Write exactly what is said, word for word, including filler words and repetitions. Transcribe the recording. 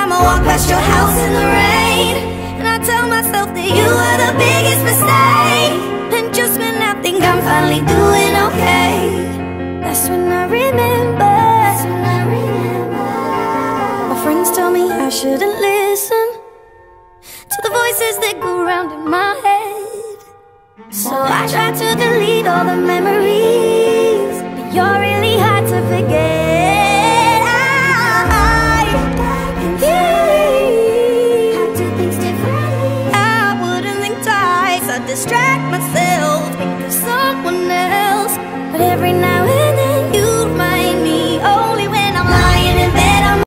time I walk past your house in the rain, and I tell myself that you were the biggest mistake. And just when I think I'm finally doing okay, that's when I remember, that's when I remember. My friends tell me I shouldn't listen to the voices that go round in my head. So I try to delete all the memories, but you're in